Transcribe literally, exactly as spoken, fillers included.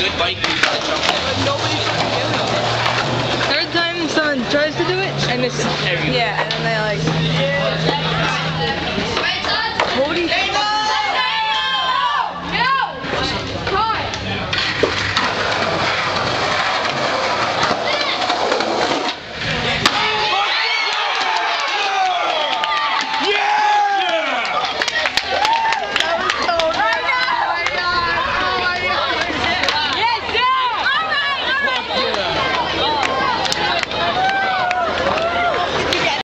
good bite. Nobody's doing it. Third time someone tries to do it, I miss it. Yeah, and then they like.